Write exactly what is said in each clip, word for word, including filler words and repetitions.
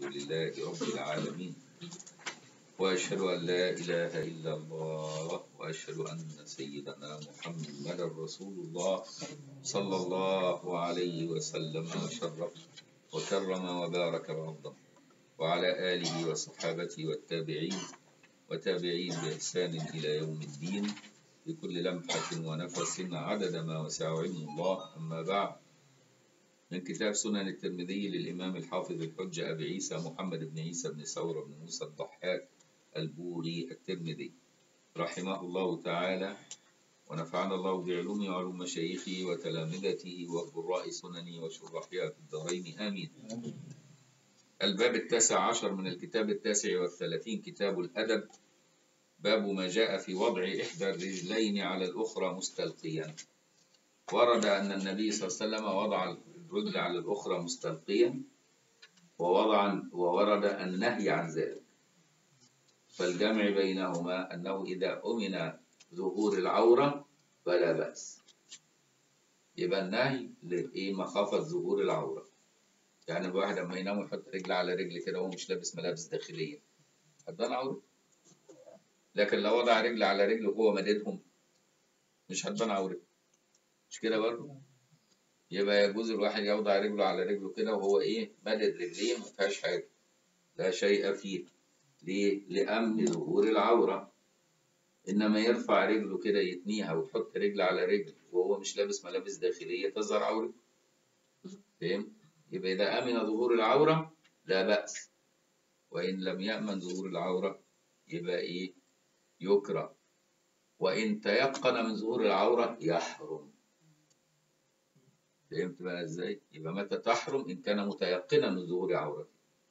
لله رب العالمين، وأشهد أن لا إله إلا الله، وأشهد أن سيدنا محمد رسول الله صلى الله عليه وسلم وشرف وكرم وبارك وعظم، وعلى آله وصحابته والتابعين وتابعين بإحسان إلى يوم الدين بكل لمحة ونفس عدد ما وسع علم الله. أما بعد، من كتاب سنن الترمذي للإمام الحافظ الحجة أبي عيسى محمد بن عيسى بن ثور بن موسى الضحاك البوري الترمذي رحمه الله تعالى، ونفعنا الله بعلومه وعلوم مشايخه وتلامذته وقراء سننه وشرحها في الدارين آمين. الباب التاسع عشر من الكتاب التاسع والثلاثين، كتاب الأدب. باب ما جاء في وضع إحدى الرجلين على الأخرى مستلقيا. ورد أن النبي صلى الله عليه وسلم وضع الرجل على الأخرى مستلقيا، ووضع وورد النهي عن ذلك، فالجمع بينهما أنه إذا أمن ظهور العورة فلا بأس. يبقى النهي لإيه؟ مخافة ظهور العورة. يعني الواحد لما ينام ويحط رجل على رجل كده وهو مش لابس ملابس داخلية هتبان عورة، لكن لو وضع رجل على رجل وهو مددهم مش هتبان عورة، مش كده برضه؟ يبقى يجوز الواحد يوضع رجله على رجله كده وهو إيه؟ مدد رجليه، ما فيهاش حاجة، لا شيء فيه. ليه؟ لأمن ظهور العورة. إنما يرفع رجله كده يتنيها ويحط رجل على رجل وهو مش لابس ملابس داخلية تظهر عورة. فهم؟ يبقى إذا أمن ظهور العورة لا بأس، وإن لم يأمن ظهور العورة يبقى إيه؟ يكره. وإن تيقن من ظهور العورة يحرم. فهمت بقى إزاي؟ يبقى متى تحرم؟ إن كان متيقنا من ظهور عورته.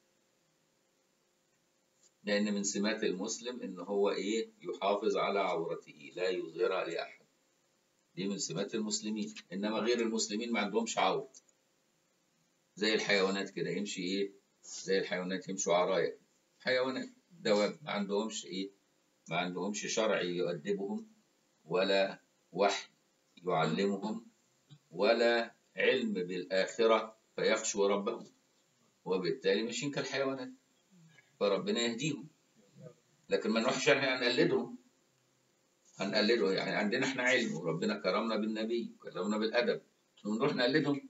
لأن من سمات المسلم إن هو إيه؟ يحافظ على عورته، لا يظهرها لأحد. دي من سمات المسلمين. إنما غير المسلمين ما عندهمش عورة، زي الحيوانات كده، يمشي إيه؟ زي الحيوانات يمشوا عرايا. حيوانات دواب ما عندهمش إيه؟ ما عندهمش شرع يؤدبهم، ولا وحي يعلمهم، ولا علم بالآخرة فيخشوا ربهم، وبالتالي ماشيين كالحيوانات، فربنا يهديهم. لكن ما نروحش احنا هنقلدهم، هنقلده يعني عندنا احنا علم وربنا كرمنا بالنبي وكرمنا بالأدب، ونروح نقلدهم.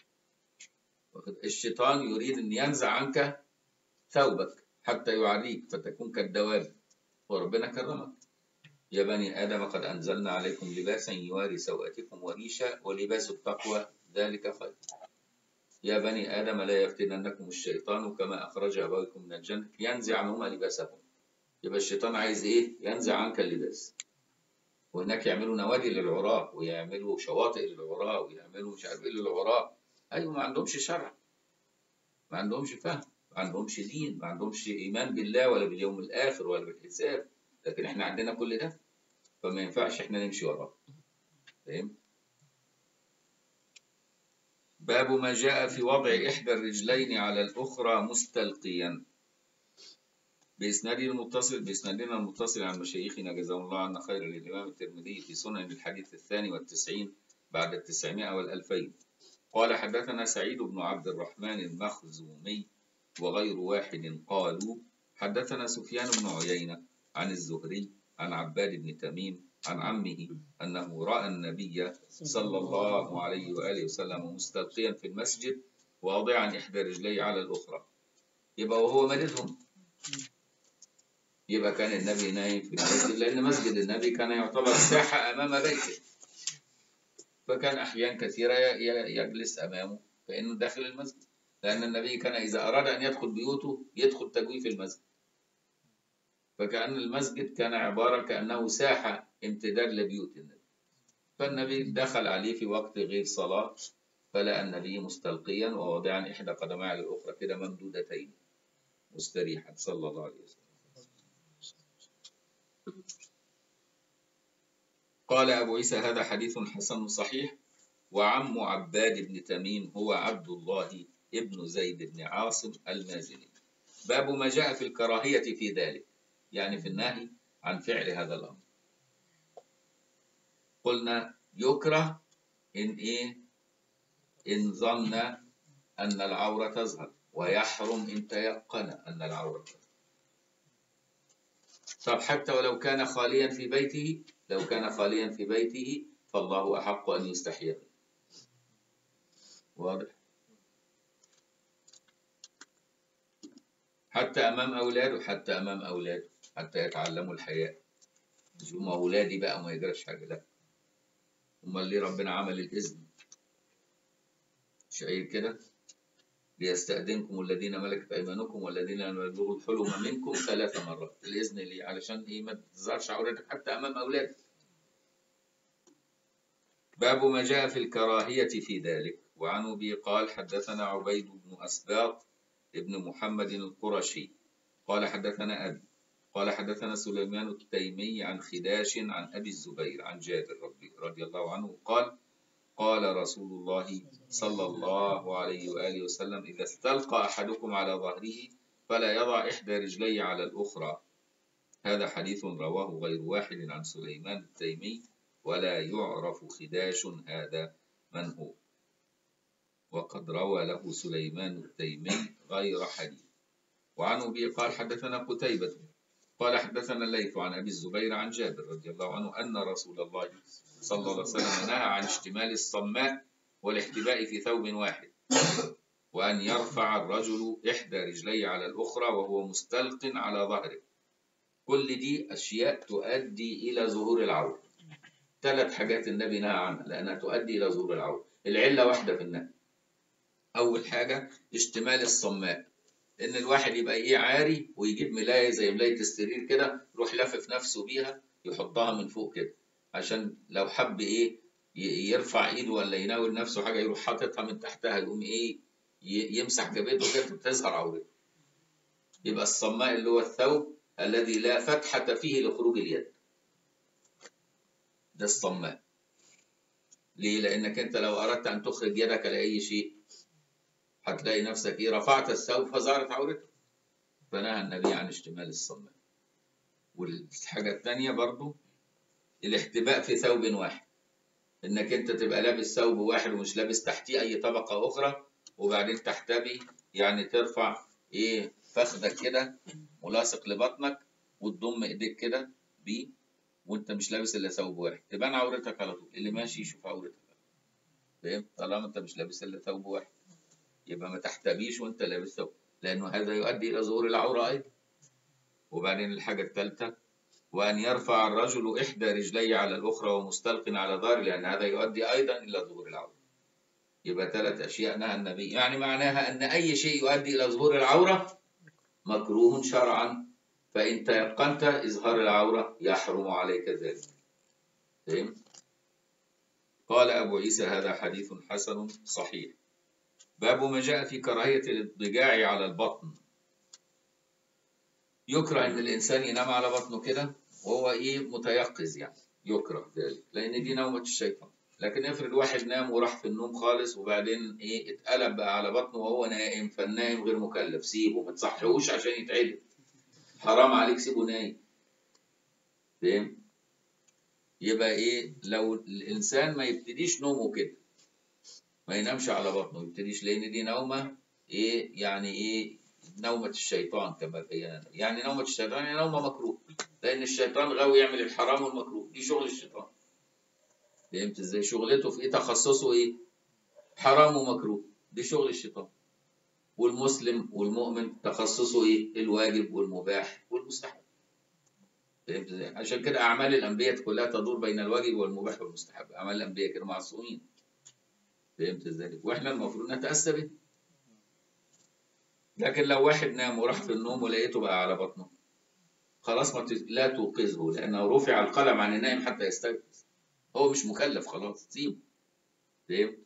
الشيطان يريد أن ينزع عنك ثوبك حتى يعريك فتكون كالدواب، وربنا كرمك. يا بني آدم قد أنزلنا عليكم لباسا يواري سوءاتكم وريشا ولباس التقوى ذلك خير. يا بني آدم لا يفتننكم الشيطان كما أخرج أبويكم من الجنة ينزع عنهما لباسهم. يبقى الشيطان عايز إيه؟ ينزع عنك اللباس. وهناك يعملوا نوادي للعراة، ويعملوا شواطئ للعراة، ويعملوا مش عارف إيه للعراة. أيوة، ما عندهمش شرع، ما عندهمش فهم، ما عندهمش دين، ما عندهمش إيمان بالله ولا باليوم الآخر ولا بالحساب. لكن إحنا عندنا كل ده، فما ينفعش إحنا نمشي وراه. فاهم؟ باب ما جاء في وضع إحدى الرجلين على الأخرى مستلقيا. بإسناده المتصل بإسنادنا المتصل عن مشايخنا جزاهم الله عنا خير للإمام الترمذي في سنن الحديث الثاني والتسعين بعد التسعمائة والألفين. قال حدثنا سعيد بن عبد الرحمن المخزومي وغير واحد قالوا حدثنا سفيان بن عيينة عن الزهري عن عباد بن تميم عن عمه أنه رأى النبي صلى الله عليه وآله وسلم مستلقيا في المسجد واضعا إحدى رجليه على الأخرى. يبقى وهو مددهم، يبقى كان النبي نايم في المسجد، لأن مسجد النبي كان يعتبر ساحة أمام بيته، فكان أحيان كثيرة يجلس أمامه فإنه داخل المسجد، لأن النبي كان إذا أراد أن يدخل بيوته يدخل تجويف المسجد، فكأن المسجد كان عبارة كأنه ساحة امتداد لبيوت النبي. فالنبي دخل عليه في وقت غير صلاة، فلقى النبي مستلقيا وواضعا إحدى قدميه على الأخرى كده ممدودتين مستريحا صلى الله عليه وسلم. قال أبو عيسى هذا حديث حسن صحيح. وعم عباد بن تميم هو عبد الله ابن زيد بن عاصم المازني. باب ما جاء في الكراهية في ذلك، يعني في النهي عن فعل هذا الأمر. قلنا يكره إن إيه؟ إن ظن أن العورة تظهر، ويحرم إن تيقن أن العورة. طب حتى ولو كان خاليا في بيته، لو كان خاليا في بيته فالله أحق أن يستحيي. واضح؟ حتى أمام أولاده، حتى أمام أولاده، حتى يتعلموا الحياء. مش هم أولادي بقى وما يجراش حاجة، لا. أمال ليه ربنا عمل الإذن؟ مش قايل كده؟ ليستأذنكم الذين ملكت أيمانكم والذين لم يبلغوا الحلم منكم ثلاث مرات. الإذن ليه؟ علشان إيه؟ ما تظهرش عورتك حتى أمام أولادك. باب ما جاء في الكراهية في ذلك. وعن أبي قال حدثنا عبيد بن أسباط ابن محمد القرشي قال حدثنا أبي قال حدثنا سليمان التيمي عن خداش عن أبي الزبير عن جابر رضي الله عنه قال قال رسول الله صلى الله عليه وآله وسلم إذا استلقى أحدكم على ظهره فلا يضع إحدى رجليه على الأخرى. هذا حديث رواه غير واحد عن سليمان التيمي ولا يعرف خداش هذا من هو، وقد روى له سليمان التيمي غير حديث. وعن أبي قال حدثنا قتيبة قال حدثنا الليث عن أبي الزبير عن جابر رضي الله عنه أن رسول الله صلى الله عليه وسلم نهى عن اشتمال الصماء والاحتباء في ثوب واحد، وأن يرفع الرجل إحدى رجليه على الأخرى وهو مستلق على ظهره. كل دي أشياء تؤدي إلى ظهور العورة. ثلاث حاجات النبي نهى عنها لأنها تؤدي إلى ظهور العورة. العلة واحدة في النهي. أول حاجة اشتمال الصماء، إن الواحد يبقى إيه عاري ويجيب ملاية زي ملاية السرير كده يروح لافف نفسه بيها يحطها من فوق كده، عشان لو حب إيه يرفع إيده ولا يناول نفسه حاجة يروح حاططها من تحتها يقوم إيه يمسح جبهته كده تظهر عورته. يبقى الصماء اللي هو الثوب الذي لا فتحة فيه لخروج اليد، ده الصماء. ليه؟ لأنك أنت لو أردت أن تخرج يدك لأي شيء هتلاقي نفسك إيه رفعت الثوب فظهرت عورتك. فنهى النبي عن اشتمال الصماء. والحاجة الثانية برضو الاحتباء في ثوب واحد، إنك أنت تبقى لابس ثوب واحد ومش لابس تحتيه أي طبقة أخرى، وبعدين تحتبي يعني ترفع إيه فخدك كده ملاصق لبطنك وتضم إيديك كده بيه وأنت مش لابس إلا ثوب واحد، تبان عورتك على طول، اللي ماشي يشوف عورتك. فهمت؟ طالما أنت مش لابس إلا ثوب واحد يبقى ما تحتبيش وأنت لابس ثوب، لأنه هذا يؤدي إلى ظهور العورة أيضا. وبعدين الحاجة الثالثة وأن يرفع الرجل إحدى رجليه على الأخرى ومستلق على ظهره، لأن هذا يؤدي أيضا إلى ظهور العورة. يبقى ثلاث أشياء نهى النبي، يعني معناها أن أي شيء يؤدي إلى ظهور العورة مكروه شرعا، فإن تيقنت إظهار العورة يحرم عليك ذلك. فهم؟ قال أبو عيسى هذا حديث حسن صحيح. باب ما جاء في كراهية الاضطجاع على البطن. يكره ان الانسان ينام على بطنه كده وهو ايه متيقظ، يعني يكره ذلك لان دي نومة الشيطان. لكن افرض واحد نام وراح في النوم خالص وبعدين ايه اتقلب بقى على بطنه وهو نائم، فالنائم غير مكلف، سيبه ما تصحيهوش عشان يتعدل، حرام عليك سيبه نايم. فاهم؟ يبقى ايه لو الانسان ما يبتديش نومه كده، ما ينامش على بطنه، يبتديش، لان دي نومة ايه يعني ايه نومة الشيطان كما بينا. يعني نومة الشيطان يعني نومة مكروه، لأن الشيطان غاوي يعمل الحرام والمكروه، دي شغل الشيطان. فهمت ازاي؟ شغلته في ايه؟ تخصصه ايه؟ حرام ومكروه، دي شغل الشيطان. والمسلم والمؤمن تخصصه ايه؟ الواجب والمباح والمستحب. فهمت ازاي؟ عشان كده أعمال الأنبياء كلها تدور بين الواجب والمباح والمستحب، أعمال الأنبياء كانوا معصومين. فهمت ازاي؟ واحنا المفروض نتأسى به. لكن لو واحد نام وراح في النوم ولقيته بقى على بطنه خلاص ما لا توقظه، لأنه رفع القلم عن النائم حتى يستيقظ، هو مش مكلف خلاص، سيبه. فهمت؟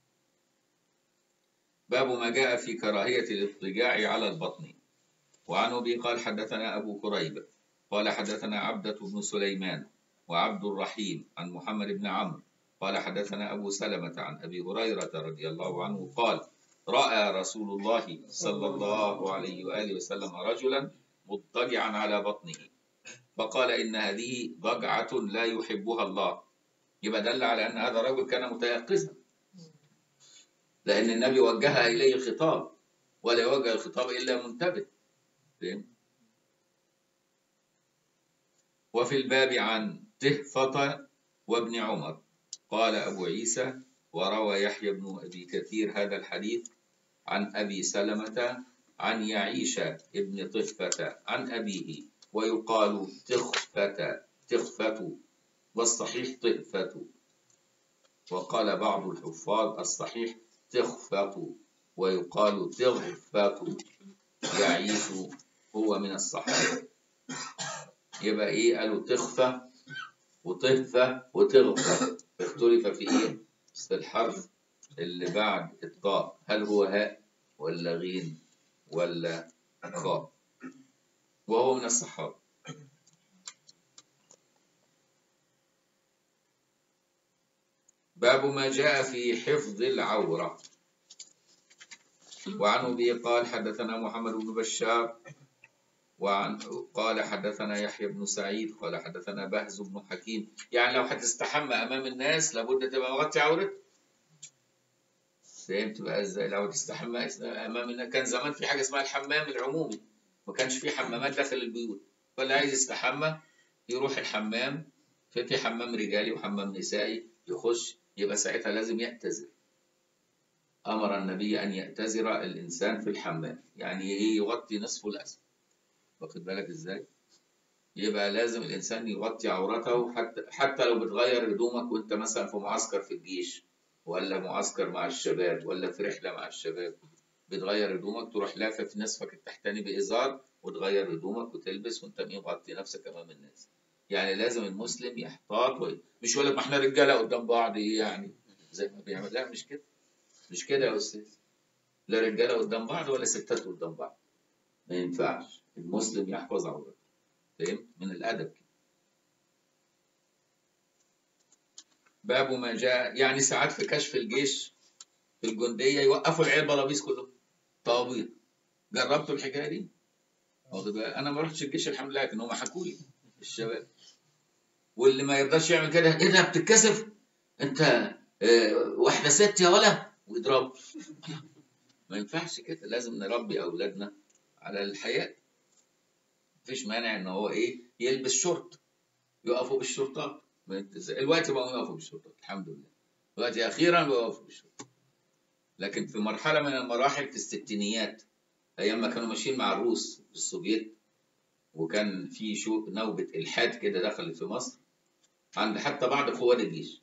باب ما جاء في كراهية الاضطجاع على البطن. وعن أبي قال حدثنا أبو كريب قال حدثنا عبدة بن سليمان وعبد الرحيم عن محمد بن عمرو قال حدثنا أبو سلمة عن أبي هريرة رضي الله عنه قال رأى رسول الله صلى الله عليه وآله وسلم رجلا مضطجعا على بطنه فقال إن هذه ضجعة لا يحبها الله. يبقى دل على أن هذا الرجل كان متيقظا، لأن النبي وجه إليه الخطاب ولا يوجه الخطاب إلا منتبه. فهم؟ وفي الباب عن تهفة وابن عمر قال أبو عيسى وروى يحيى بن أبي كثير هذا الحديث عن أبي سلمة عن يعيش ابن طفة عن أبيه ويقال تخفة تخفة والصحيح طئفة. وقال بعض الحفاظ الصحيح تخفة ويقال تغفة. يعيش هو من الصحابة. يبقى إيه؟ قالوا تخفة وطهفة وتغفة. اختلف في إيه؟ في الحرف اللي بعد الطاء، هل هو هاء ولا غين ولا خاء؟ وهو من الصحابة. باب ما جاء في حفظ العورة. وعن أبي قال حدثنا محمد بن بشار وعن قال حدثنا يحيى بن سعيد قال حدثنا بهز بن حكيم. يعني لو هتستحمى أمام الناس لابد تبقى مغطي عورتك. فهمت بقى ازاي؟ لو تستحمى امام الناس، كان زمان في حاجه اسمها الحمام العمومي، ما كانش في حمامات داخل البيوت، فاللي عايز يستحمى يروح الحمام، في حمام رجالي وحمام نسائي، يخش، يبقى ساعتها لازم يعتذر. امر النبي ان يعتذر الانسان في الحمام، يعني ايه؟ يغطي نصفه الاسفل. واخد بالك ازاي؟ يبقى لازم الانسان يغطي عورته، حتى حتى لو بتغير هدومك وانت مثلا في معسكر في الجيش ولا معسكر مع الشباب ولا في رحله مع الشباب، بتغير هدومك تروح لافف نصفك التحتاني بإزار وتغير هدومك وتلبس وانت مغطي نفسك امام الناس. يعني لازم المسلم يحتاط و... مش يقول لك ما احنا رجاله قدام بعض ايه يعني زي ما بيعمل. لا، مش كده، مش كده يا استاذ. لا رجاله قدام بعض ولا ستات قدام بعض، ما ينفعش. المسلم يحفظ عورته. فاهم؟ من الادب. باب ما جاء، يعني ساعات في كشف الجيش في الجنديه يوقفوا العيال بلابيس كلهم طوابير. جربتوا الحكايه دي؟ انا ما رحتش الجيش الحمد لله، لكن هم حكوا لي الشباب. واللي ما يرضاش يعمل كده، ايه ده بتتكسف انت؟ اه واحده ست يا ولا، ويضرب. ما ينفعش كده، لازم نربي اولادنا على الحياء. مفيش مانع ان هو ايه يلبس شورت، يقفوا بالشرطات. الوقت بقوا يقفوا بالشرطات الحمد لله، دلوقتي اخيرا بقوا يقفوا بالشرطات. لكن في مرحله من المراحل في الستينيات، ايام ما كانوا ماشيين مع الروس في السوفييت، وكان في شو نوبه الحاد كده دخلت في مصر عند حتى بعض قوات الجيش،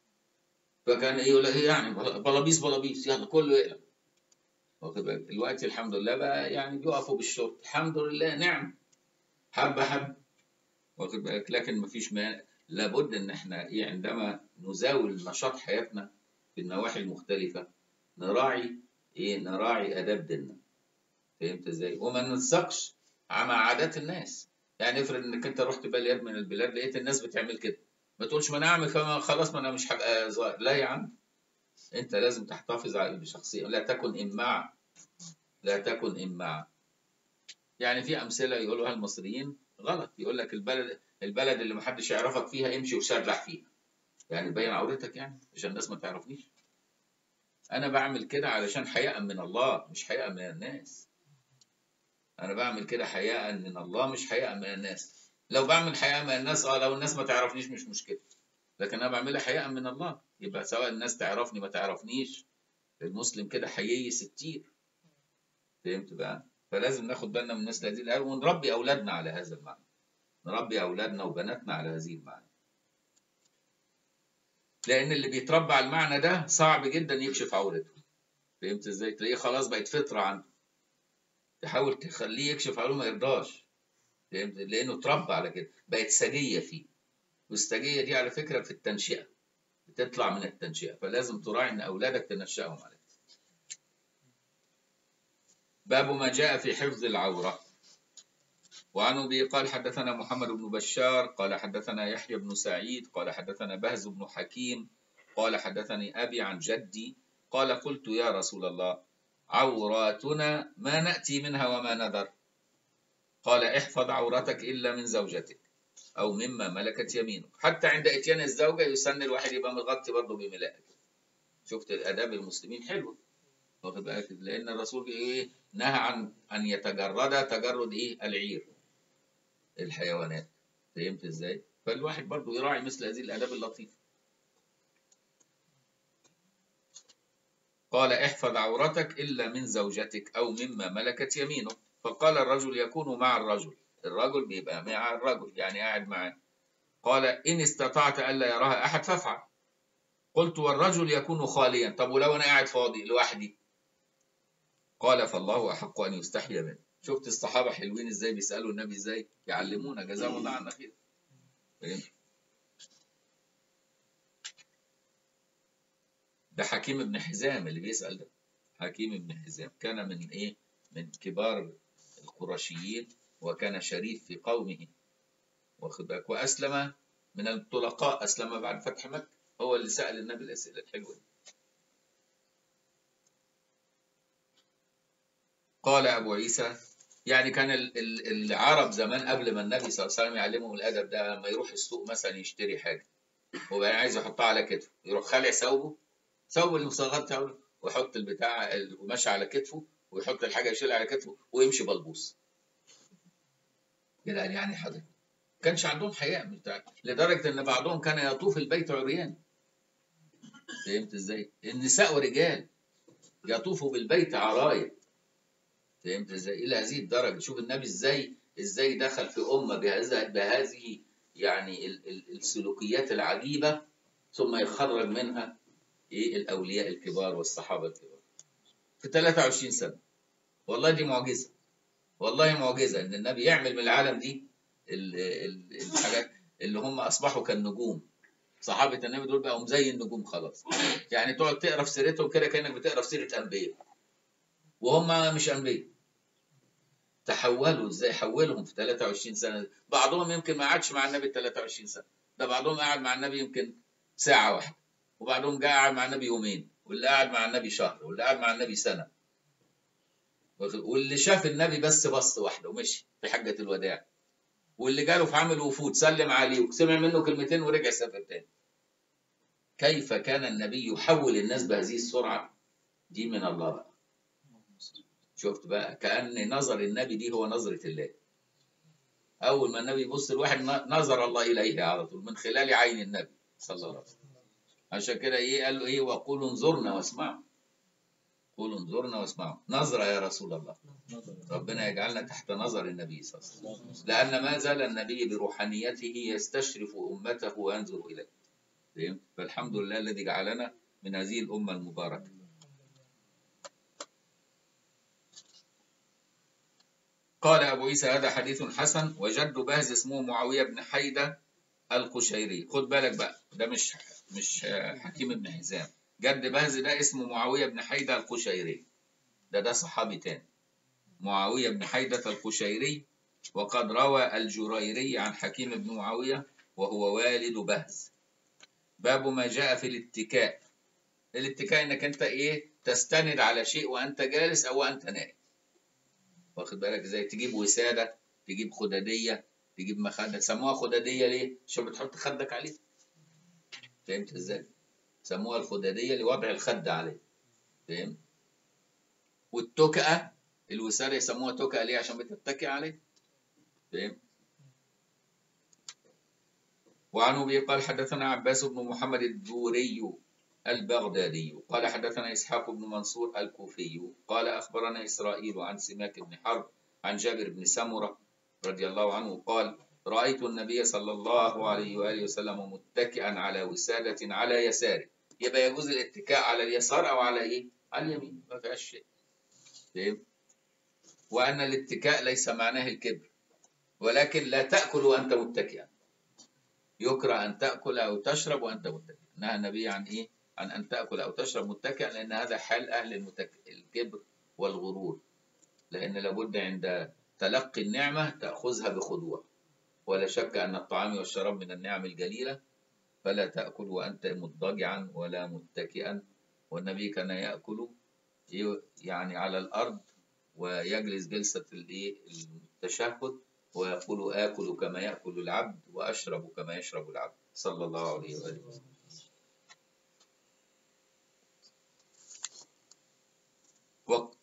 فكان ايه يقول لك ايه يعني بلابيس بلابيس يلا كله يقلب. واخد بالك؟ دلوقتي الحمد لله بقى يعني بيقفوا بالشرط الحمد لله، نعم، حبه حبه. واخد بالك؟ لكن مفيش مانع، لابد ان احنا ايه عندما نزاول نشاط حياتنا في النواحي المختلفه نراعي ايه نراعي اداب ديننا. فهمت ازاي؟ وما ننسقش مع عادات الناس. يعني افرض انك انت رحت بلد من البلاد لقيت الناس بتعمل كده، ما تقولش ما انا اعمل فما خلاص ما انا مش هبقى ظاهر. لا يا عم، انت لازم تحتفظ على بشخصيه، لا تكن امعا، لا تكن امعا. يعني في امثله يقولوها المصريين غلط، يقول لك البلد البلد اللي ما حدش يعرفك فيها امشي وسرح فيها، يعني تبين عورتك يعني عشان الناس ما تعرفنيش. انا بعمل كده علشان حياء من الله مش حياء من الناس. انا بعمل كده حياء من الله مش حياء من الناس. لو بعمل حياء من الناس اه لو الناس ما تعرفنيش مش مشكله، لكن انا بعملها حياء من الله. يبقى سواء الناس تعرفني ما تعرفنيش، المسلم كده حيي ستير. فهمت بقى؟ فلازم ناخد بالنا من الناس هذه الآية ونربي اولادنا على هذا المعنى، نربي اولادنا وبناتنا على هذه المعنى. لان اللي بيتربى على المعنى ده صعب جدا يكشف عورته. فهمت ازاي؟ تلاقيه خلاص بقت فطره عنده، تحاول تخليه يكشف عورته ما يرضاش. فهمت؟ لانه اتربى على كده، بقت سجيه فيه. والسجيه دي على فكره في التنشئه، بتطلع من التنشئه، فلازم تراعي ان اولادك تنشئهم عليها. باب ما جاء في حفظ العوره. وعن ابي قال حدثنا محمد بن بشار قال حدثنا يحيى بن سعيد قال حدثنا بهز بن حكيم قال حدثني ابي عن جدي قال قلت يا رسول الله عوراتنا ما ناتي منها وما نذر. قال احفظ عورتك الا من زوجتك او مما ملكت يمينك. حتى عند اتيان الزوجه يسن الواحد يبقى مغطي برضه بملاءه. شفت الاداب المسلمين حلوه. واخد بالك؟ لأن الرسول إيه نهى عن أن يتجرد تجرد إيه العير الحيوانات. فهمت إزاي؟ فالواحد برضه يراعي مثل هذه الآداب اللطيفة. قال احفظ عورتك إلا من زوجتك أو مما ملكت يمينك. فقال الرجل يكون مع الرجل، الرجل بيبقى مع الرجل يعني قاعد معاه. قال إن استطعت ألا يراها أحد فافعل. قلت والرجل يكون خاليا، طب ولو أنا قاعد فاضي لوحدي؟ قال فالله أحق أن يستحيا منه. شفت الصحابة حلوين إزاي، بيسألوا النبي إزاي، يعلمونا جزاهم الله عنا خير. فهمت؟ ده حكيم بن حزام اللي بيسأل ده، حكيم بن حزام كان من إيه؟ من كبار القرشيين، وكان شريف في قومه، واخد بالك؟ وأسلم من الطلقاء، أسلم بعد فتح مكة، هو اللي سأل النبي الأسئلة الحلوة دي. قال أبو عيسى يعني كان العرب زمان قبل ما النبي صلى الله عليه وسلم يعلمهم الأدب ده، لما يروح السوق مثلا يشتري حاجة وبقى عايز يحطها على كتفه، يروح خالع ثوبه، ثوب المصغر بتاعه، ويحط البتاع القماش على كتفه، ويحط الحاجة يشيلها على كتفه ويمشي بلبوس كده. يعني حضرتك كانش عندهم حياء من بتاع، لدرجة إن بعضهم كان يطوف البيت عريان. فهمت إزاي؟ النساء ورجال يطوفوا بالبيت عرايا. فهمت ازاي؟ الى هذه الدرجه. شوف النبي ازاي ازاي دخل في امه بهذا بهذه يعني ال ال السلوكيات العجيبه، ثم يخرج منها ايه الاولياء الكبار والصحابه الكبار في ثلاثة وعشرين سنه. والله دي معجزه، والله معجزه ان النبي يعمل من العالم دي ال ال الحاجات اللي هم اصبحوا كالنجوم. صحابه النبي دول بقوا زي النجوم خلاص، يعني تقعد تقرا في سيرتهم كده كانك بتقرا في سيره انبياء، وهم مش انبياء. تحولوا ازاي، حولهم في ثلاثة وعشرين سنه. بعضهم يمكن ما قعدش مع النبي ثلاثة وعشرين سنه، ده بعضهم قعد مع النبي يمكن ساعه واحده، وبعضهم جاء قعد مع النبي يومين، واللي قعد مع النبي شهر، واللي قعد مع النبي سنه، واللي شاف النبي بس بص واحده ومشي في حجه الوداع، واللي جاله في عامل وفود سلم عليه وسمع منه كلمتين ورجع سافر تاني. كيف كان النبي يحول الناس بهذه السرعه؟ دي من الله بقى. شفت بقى، كأن نظر النبي دي هو نظرة الله. أول ما النبي يبص الواحد نظر الله إليه على طول من خلال عين النبي صلى الله عليه وسلم. عشان كده إيه قال له إيه؟ وقولوا انظرنا واسمعوا. قولوا انظرنا واسمعوا، نظرة يا رسول الله. ربنا يجعلنا تحت نظر النبي صلى الله عليه وسلم، لأن ما زال النبي بروحانيته يستشرف أمته وينظر إليه. فهمت؟ فالحمد لله الذي جعلنا من هذه الأمة المباركة. قال أبو عيسى هذا حديث حسن. وجد بهز اسمه معاوية بن حيدة القشيري. خد بالك بقى، ده مش مش حكيم بن حزام. جد بهز ده اسمه معاوية بن حيدة القشيري، ده ده صحابي تاني، معاوية بن حيدة القشيري. وقد روى الجريري عن حكيم بن معاوية وهو والد بهز. باب ما جاء في الاتكاء. الاتكاء انك انت ايه تستند على شيء وانت جالس او انت نائم. واخد بالك ازاي؟ تجيب وسادة، تجيب خدادية، تجيب مخدة. سموها خدادية ليه؟ عشان بتحط خدك عليه. فهمت ازاي؟ سموها الخدادية لوضع الخد عليه. فهمت؟ والتكأة الوسادة يسموها تكأة ليه؟ عشان بتتكئ عليه. فهمت؟ وعن أبي قال حدثنا عباس بن محمد الدوري البغدادي قال حدثنا إسحاق بن منصور الكوفي قال أخبرنا إسرائيل عن سماك بن حرب عن جابر بن سمرة رضي الله عنه قال رأيت النبي صلى الله عليه وآله وسلم متكئا على وسادة على يساره. يبقى يجوز الاتكاء على اليسار أو على إيه؟ على اليمين، ما فيهاش شيء. فهمت؟ وأن الاتكاء ليس معناه الكبر، ولكن لا تأكل وأنت متكئا. يكره أن تأكل أو تشرب وأنت متكئ. نهى النبي عن إيه؟ عن أن تأكل أو تشرب متكئا، لأن هذا حال أهل المتك... الكبر والغرور. لأن لابد عند تلقي النعمة تأخذها بخضوع، ولا شك أن الطعام والشراب من النعم الجليلة، فلا تأكل وأنت مضطجعا ولا متكئا. والنبي كان يأكل يعني على الأرض ويجلس جلسة التشهد ويقول آكل كما يأكل العبد وأشرب كما يشرب العبد صلى الله عليه وآله وسلم.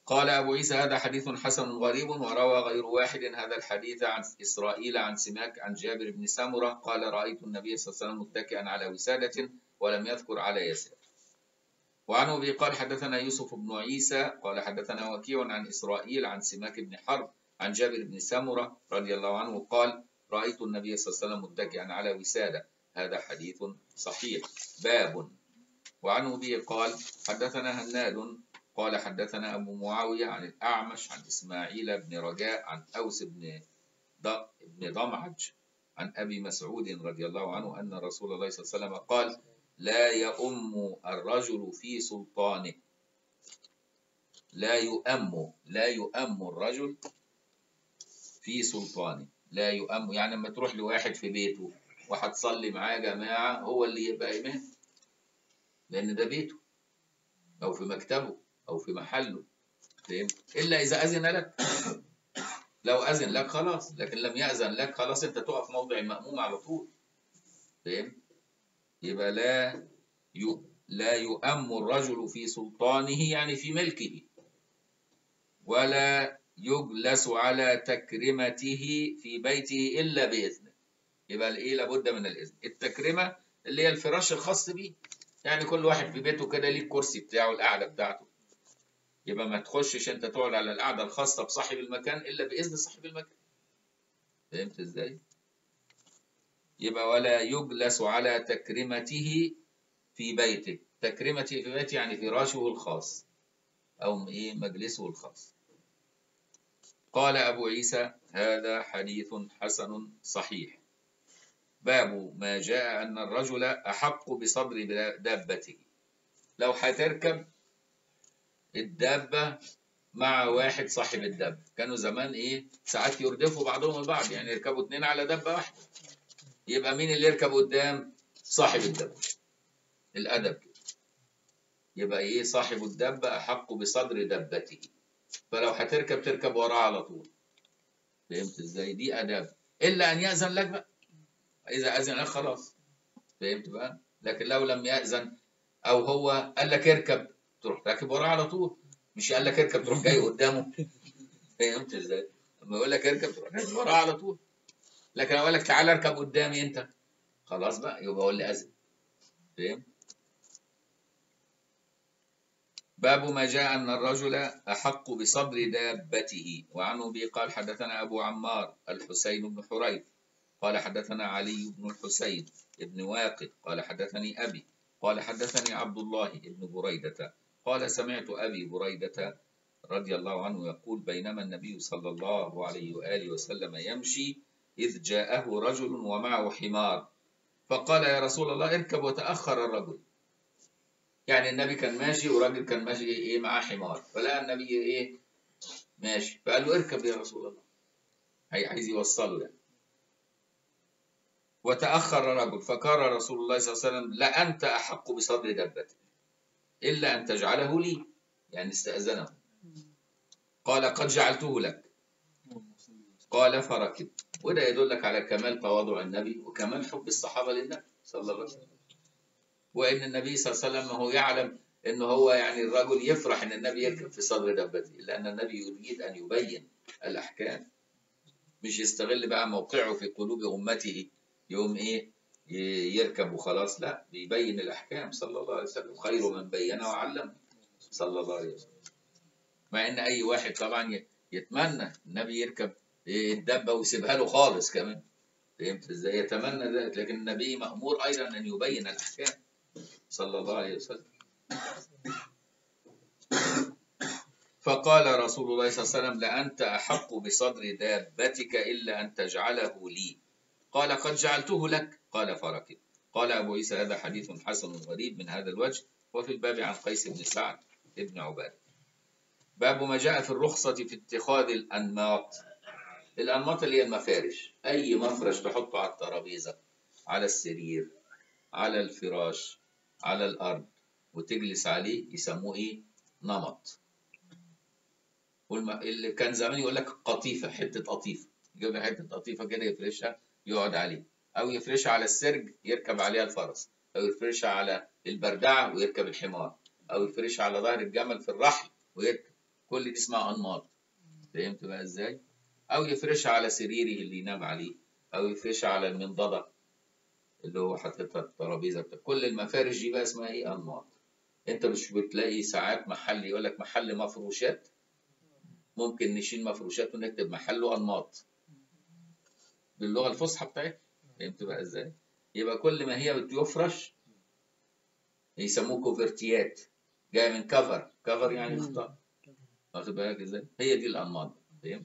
قال أبو عيسى هذا حديث حسن غريب، وروى غير واحد هذا الحديث عن إسرائيل عن سماك عن جابر بن سمرة قال رأيت النبي صلى الله عليه وسلم متكئا على وسادة ولم يذكر على يسار. وعن أبي قال حدثنا يوسف بن عيسى قال حدثنا وكيع عن إسرائيل عن سماك بن حرب عن جابر بن سمرة رضي الله عنه قال رأيت النبي صلى الله عليه وسلم متكئا على وسادة. هذا حديث صحيح. باب. وعن أبي قال حدثنا هناد قال حدثنا أبو معاوية عن الأعمش عن إسماعيل بن رجاء عن أوس بن بن ضمعج عن أبي مسعود رضي الله عنه أن رسول الله صلى الله عليه وسلم قال لا يؤم الرجل في سلطانه. لا يؤم لا يؤم الرجل في سلطانه. لا يؤم يعني لما تروح لواحد في بيته وهتصلي معاه جماعة هو اللي يبقى إمام، لأن ده بيته أو في مكتبه أو في محله، فهمت؟ إلا إذا أذن لك. لو أذن لك خلاص، لكن لم يأذن لك خلاص أنت تقف موضع المأموم على طول، فهمت؟ يبقى لا ي... لا يؤم الرجل في سلطانه يعني في ملكه، ولا يجلس على تكرمته في بيته إلا بإذنه. يبقى الإيه لابد من الإذن. التكرمة اللي هي الفراش الخاص بيه، يعني كل واحد في بيته كده ليه الكرسي بتاعه القعدة بتاعته، يبقى ما تخشش انت تقعد على القعده الخاصه بصاحب المكان الا باذن صاحب المكان. فهمت ازاي؟ يبقى ولا يجلس على تكرمته في بيته. تكرمته في بيته يعني فراشه الخاص او ايه مجلسه الخاص. قال ابو عيسى هذا حديث حسن صحيح. باب ما جاء ان الرجل احق بصدر دابته. لو هتركب الدابة مع واحد صاحب الدابة، كانوا زمان ايه ساعات يردفوا بعضهم البعض، يعني يركبوا اتنين على دابة واحدة، يبقى مين اللي يركب قدام؟ صاحب الدابة. الأدب كده. يبقى ايه صاحب الدابة أحق بصدر دابته، فلو هتركب تركب وراه على طول. فهمت ازاي؟ دي آداب، إلا أن يأذن لك بقى. إذا أذن لك خلاص، فهمت بقى؟ لكن لو لم يأذن أو هو قال لك اركب تروح راكب وراه على طول، مش قال لك اركب تروح جاي قدامه. فهمت ازاي؟ لما يقول لك اركب تروح راكب وراه على طول، لكن لو قال لك تعالى اركب قدامي انت خلاص بقى يبقى هو اللي اذن. فهمت؟ باب ما جاء ان الرجل احق بصدر دابته. وعنه ابي قال حدثنا ابو عمار الحسين بن حريث قال حدثنا علي بن الحسين بن واقد قال حدثني ابي قال حدثني عبد الله بن بريدة قال سمعت ابي بريدة رضي الله عنه يقول بينما النبي صلى الله عليه وآله وسلم يمشي إذ جاءه رجل ومعه حمار فقال يا رسول الله اركب، وتأخر الرجل. يعني النبي كان ماشي وراجل كان ماشي إيه معاه حمار، فلقى النبي إيه ماشي فقال له اركب يا رسول الله، هي عايز يوصله يعني. وتأخر الرجل فقال رسول الله صلى الله عليه وسلم لا أنت أحق بصدر دابتك إلا أن تجعله لي، يعني استأذنه. قال قد جعلته لك. قال فركب. وده يدلك على كمال تواضع النبي وكمال حب الصحابة للنبي صلى الله عليه وسلم، وإن النبي صلى الله عليه وسلم هو يعلم إنه هو يعني الرجل يفرح إن النبي يركب في صدر دابته، لأن النبي يريد أن يبين الأحكام، مش يستغل بقى موقعه في قلوب أمته يوم إيه يركب وخلاص، لا بيبين الأحكام صلى الله عليه وسلم. خير من بين وعلم صلى الله عليه وسلم. مع إن أي واحد طبعا يتمنى النبي يركب الدابة ويسيبها له خالص كمان، فهمت ازاي؟ يتمنى ذلك، لكن النبي مأمور أيضا أن يبين الأحكام صلى الله عليه وسلم. فقال رسول الله صلى الله عليه وسلم لأنت أحق بصدر دابتك إلا أن تجعله لي. قال قد جعلته لك. قال فركب. قال أبو عيسى هذا حديث حسن غريب من هذا الوجه. وفي الباب عن قيس بن سعد بن عبادة. باب ما جاء في الرخصة في اتخاذ الأنماط. الأنماط اللي هي المفارش، أي مفرش تحطه على الترابيزة، على السرير، على الفراش، على الأرض وتجلس عليه يسموه إيه؟ نمط. والم... اللي كان زمان يقول لك قطيفة، حتة قطيفة، يجيب حتة قطيفة كده يفرشها يقعد عليه، أو يفرشها على السرج يركب عليها الفرس، أو يفرشها على البردعة ويركب الحمار، أو يفرشها على ظهر الجمل في الرحل ويركب. كل دي اسمها أنماط. فهمت بقى ازاي؟ أو يفرشها على سريره اللي ينام عليه، أو يفرشها على المنضدة اللي هو حاططها الترابيزة بتاع. كل المفارش دي بقى اسمها ايه؟ أنماط. انت مش بتلاقي ساعات محل يقول لك محل مفروشات؟ ممكن نشيل مفروشات ونكتب محله أنماط باللغة الفصحى بتاعتها. فهمت بقى ازاي؟ يبقى كل ما هي بتفرش يسموه كوفرتيات، جاي من كفر. كفر يعني خطأ. واخد بالك ازاي؟ هي دي الأنماط. فهمت؟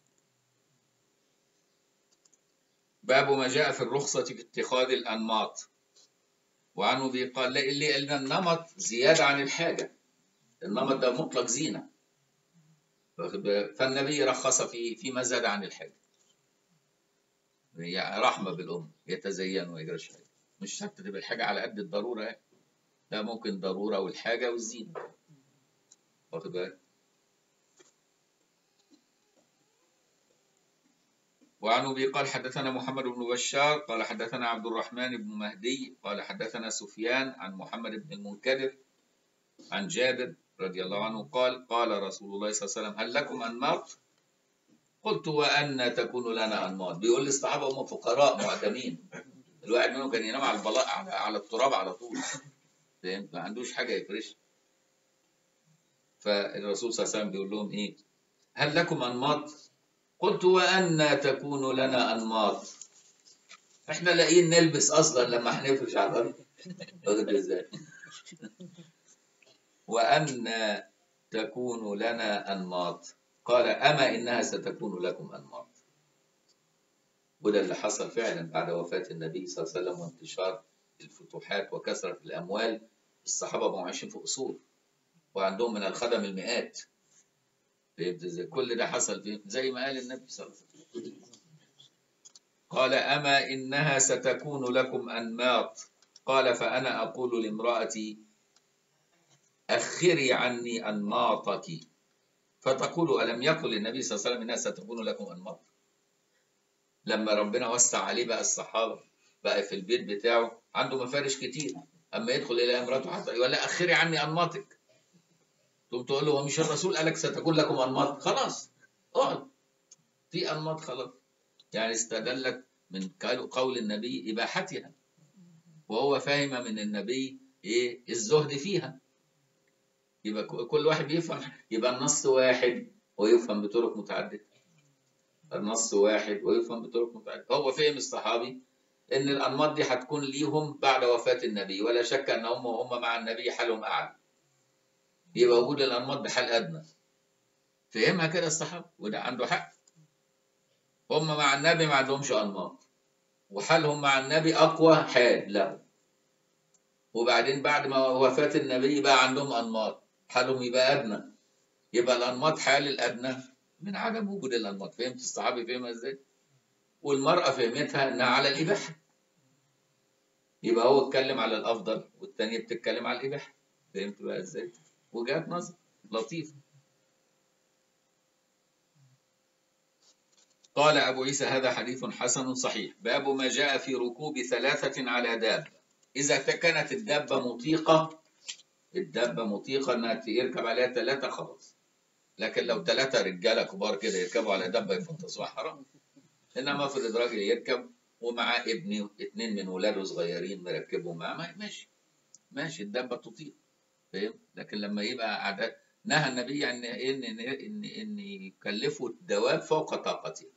باب ما جاء في الرخصة في اتخاذ الأنماط. وعنه ابي قال لأن النمط زيادة عن الحاجة. النمط ده مطلق زينة، فالنبي رخص في فيما زاد عن الحاجة. يعني رحمة بالأم، يتزين ويجرش حاجة. مش شرط تبقى الحاجة على قد الضرورة يعني. لا، ممكن ضرورة والحاجة والزينة. واخد بالك؟ وعن ابي قال حدثنا محمد بن بشار قال حدثنا عبد الرحمن بن مهدي قال حدثنا سفيان عن محمد بن المنكدر عن جابر رضي الله عنه قال قال رسول الله صلى الله عليه وسلم هل لكم أنماط؟ قلت وأن تكون لنا أنماط. بيقول لي الصحابة هم فقراء معدمين، الواحد منهم كان ينام على البلاء على, على التراب على طول. فهمت؟ ما عندوش حاجة يفرش. فالرسول صلى الله عليه وسلم بيقول لهم إيه؟ هل لكم أنماط؟ قلت وأن تكون لنا أنماط. إحنا لاقيين نلبس أصلا لما هنفرش على الأرض. واخد إزاي؟ وأن تكون لنا أنماط. قال أما إنها ستكون لكم أنماط. وده اللي حصل فعلا بعد وفاة النبي صلى الله عليه وسلم وانتشار الفتوحات وكثرة الأموال. الصحابة بقوا عايشين في قصور وعندهم من الخدم المئات. فهمت ازاي؟ كل ده حصل فيه زي ما قال النبي صلى الله عليه وسلم. قال أما إنها ستكون لكم أنماط. قال فأنا أقول لامرأتي أخري عني أنماطك، فتقول ألم يقل النبي صلى الله عليه وسلم إنها ستكون لكم أنماط؟ لما ربنا وسع عليه بقى الصحابة بقى في البيت بتاعه عنده مفارش كتير، أما يدخل إلى امرأته حتى يقول لها أخري عني أنماطك. تقوم تقول له ومش الرسول قالك ستكون لكم أنماط؟ خلاص اقعد في أنماط خلاص. يعني استدلت من قول النبي إباحتها، وهو فاهم من النبي إيه الزهد فيها. يبقى كل واحد بيفهم، يبقى النص واحد ويفهم بطرق متعددة. النص واحد ويفهم بطرق متعددة. هو فهم الصحابي إن الأنماط دي هتكون ليهم بعد وفاة النبي، ولا شك أن هم وهم مع النبي حالهم أعلى. يبقى وجود الأنماط بحال أدنى. فهمها كده الصحابة، وده عنده حق. هم مع النبي ما عندهمش أنماط، وحالهم مع النبي أقوى حال له. وبعدين بعد ما وفاة النبي بقى عندهم أنماط، حالهم يبقى أدنى. يبقى الأنماط حال الأدنى من عدم وجود الأنماط. فهمت الصحابي فهمها إزاي؟ والمرأة فهمتها إنها على الإباحة. يبقى هو اتكلم على الأفضل والتانية بتتكلم على الإباحة. فهمت بقى إزاي؟ وجهات نظر لطيفة. قال أبو عيسى هذا حديث حسن صحيح. باب ما جاء في ركوب ثلاثة على دابة. إذا كانت الدابة مطيقة، الدابة مطيقة إنها يركب عليها ثلاثة خلاص. لكن لو ثلاثة رجالة كبار كده يركبوا على دابة يفطسوها حرام. إنما افرض راجل يركب ومعاه ابني اثنين من ولاده صغيرين مركبهم معاه، ماشي ماشي الدابة تطيق. فاهم؟ لكن لما يبقى أعداد، نهى النبي عن إن إن إن إن يكلفوا الدواب فوق طاقته.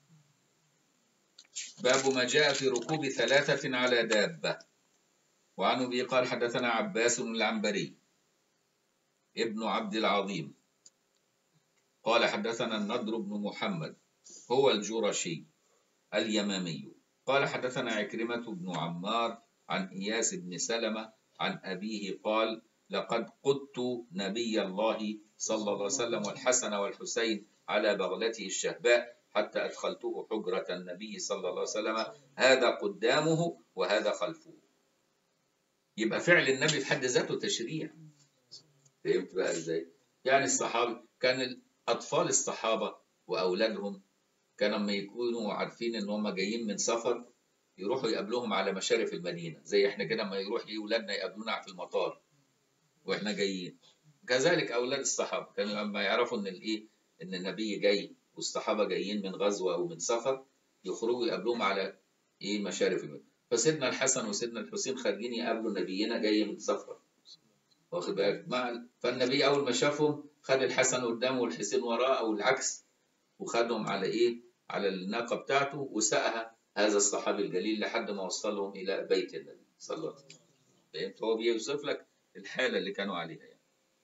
باب ما جاء في ركوب ثلاثة على دابة. وعن أبي قال حدثنا عباس العنبري ابن عبد العظيم قال حدثنا النضر بن محمد هو الجرشي اليمامي قال حدثنا عكرمة بن عمار عن إياس بن سلمة عن أبيه قال لقد قدت نبي الله صلى الله عليه وسلم والحسن والحسين على بغلته الشهباء حتى أدخلته حجرة النبي صلى الله عليه وسلم، هذا قدامه وهذا خلفه. يبقى فعل النبي في حد ذاته تشريع. فهمت بقى ازاي؟ يعني الصحابة كان أطفال الصحابة وأولادهم كانوا لما يكونوا عارفين إن هم جايين من سفر يروحوا يقابلوهم على مشارف المدينة، زي إحنا كده لما يروح أولادنا يقابلونا في المطار وإحنا جايين، كذلك أولاد الصحابة كانوا لما يعرفوا إن الإيه إن النبي جاي والصحابة جايين من غزوة أو من سفر يخرجوا يقابلوهم على إيه مشارف المدينة. فسيدنا الحسن وسيدنا الحسين خارجين يقابلوا نبينا جاي من سفر، واخد بالك مع فالنبي أول ما شافهم خد الحسن قدامه والحسين وراه أو العكس، وخدهم على إيه على الناقة بتاعته وسقها هذا الصحابي الجليل لحد ما وصلهم إلى بيت النبي صلى الله عليه وسلم. فهمت؟ هو بيوصف لك الحالة اللي كانوا عليها يعني.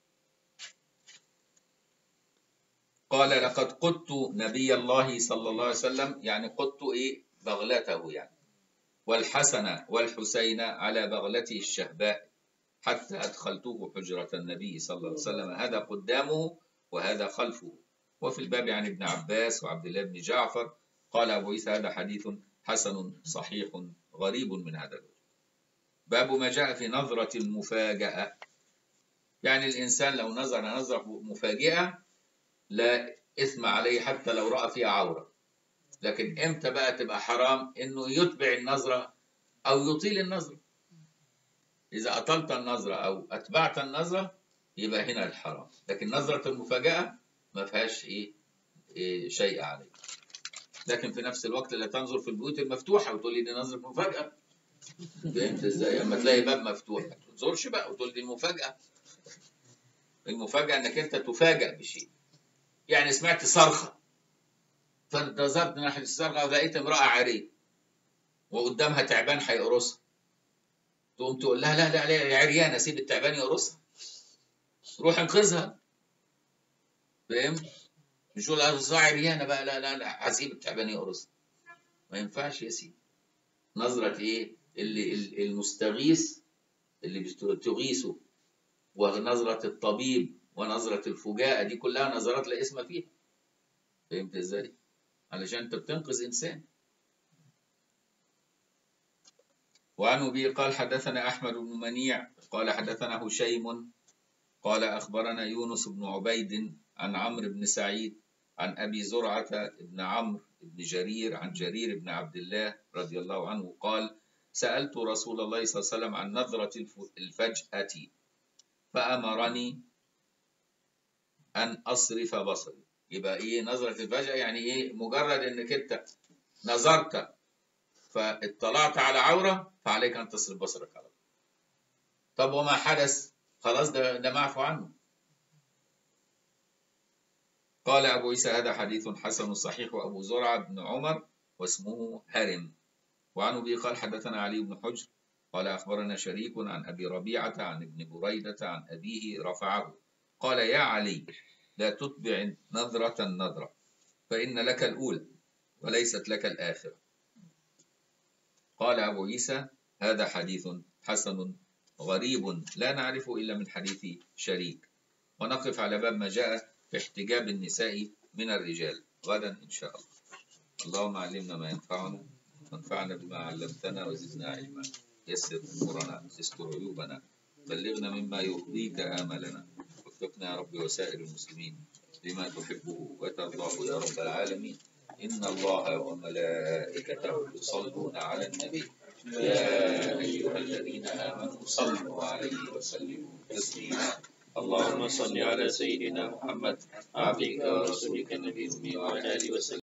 قال لقد قدت نبي الله صلى الله عليه وسلم، يعني قدت إيه بغلته يعني، والحسن والحسين على بغلته الشهباء حتى أدخلته حجرة النبي صلى الله عليه وسلم، هذا قدامه وهذا خلفه. وفي الباب عن ابن عباس وعبد الله بن جعفر. قال أبو عيسى هذا حديث حسن صحيح غريب من هذا الوجه. باب ما جاء في نظرة المفاجأة، يعني الإنسان لو نظر نظرة مفاجئة لا إثم عليه حتى لو رأى فيها عورة، لكن إمتى بقى تبقى حرام؟ إنه يتبع النظرة أو يطيل النظرة. إذا أطلت النظرة أو أتبعت النظرة يبقى هنا الحرام، لكن نظرة المفاجأة ما فيهاش إيه, إيه شيء عليه. لكن في نفس الوقت لا تنظر في البيوت المفتوحة وتقول لي دي نظرة مفاجأة. فهمت إزاي؟ أما تلاقي باب مفتوح ما تنظرش بقى وتقول دي مفاجأة. المفاجأة إنك أنت تفاجأ بشيء، يعني سمعت صرخة فانتظرت ناحية الصرخة ولقيت امرأة عارية وقدامها تعبان هيقرصها، تقوم تقول لها لا لا لا يا عريانة سيب التعبان يقرصها، روح انقذها. فاهم؟ مش تقول لها عريانة بقى لا لا لا هسيب التعبان يقرصها، ما ينفعش يا سيدي. نظرة ايه اللي المستغيث اللي بتغيثه، ونظرة الطبيب ونظرة الفجاءة، دي كلها نظرات لا اسم فيها. فهمت ازاي؟ علشان انت بتنقذ انسان. وعن أبي قال حدثنا أحمد بن منيع قال حدثنا هشيم قال أخبرنا يونس بن عبيد عن عمرو بن سعيد عن أبي زرعة بن عمرو بن جرير عن جرير بن عبد الله رضي الله عنه قال سألت رسول الله صلى الله عليه وسلم عن نظرة الفجأة فأمرني أن أصرف بصري. يبقى إيه نظرة الفجأة؟ يعني إيه؟ مجرد إنك أنت نظرت فاطلعت على عورة فعليك أن تصرف بصرك على. طب وما حدث؟ خلاص ده ده معفو عنه. قال أبو عيسى هذا حديث حسن صحيح. وأبو زرعة بن عمر واسمه هرم. وعن أبي قال حدثنا علي بن حجر قال أخبرنا شريك عن أبي ربيعة عن ابن بريدة عن أبيه رفعه قال يا علي لا تتبع نظرة النظرة فإن لك الأولى وليست لك الآخرة. قال أبو عيسى هذا حديث حسن غريب لا نعرفه إلا من حديث شريك. ونقف على باب ما جاء في احتجاب النساء من الرجال غدا إن شاء الله. اللهم علمنا ما ينفعنا وانفعنا بما علمتنا وزدنا علما. يسر أمورنا استر عيوبنا بلغنا مما يرضيك آملنا. وفقنا يا رب وسائر المسلمين لما تحبه وترضاه يا رب العالمين. إن الله وملائكته يصلون على النبي يا أيها الذين آمنوا صلوا عليه وسلموا تسليما. اللهم صل على سيدنا محمد عبدك ورسولك النبي الأمي وعلى آله وسلم.